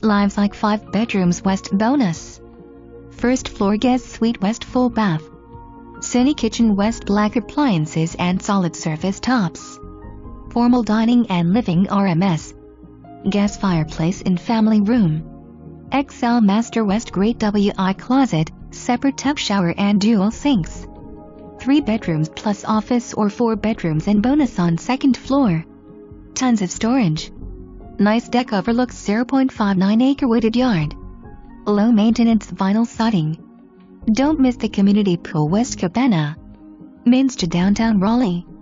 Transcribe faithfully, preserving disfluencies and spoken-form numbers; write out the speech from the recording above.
Lives like five bedrooms west bonus. First floor guest suite west full bath. Cine kitchen west black appliances and solid surface tops. Formal dining and living R M S. Gas fireplace in family room. X L master west great W I closet, separate tub shower and dual sinks. Three bedrooms plus office or four bedrooms and bonus on second floor. Tons of storage. Nice deck overlooks zero point five nine acre wooded yard. Low maintenance vinyl siding. Don't miss the community pool west cabana. Means to downtown Raleigh.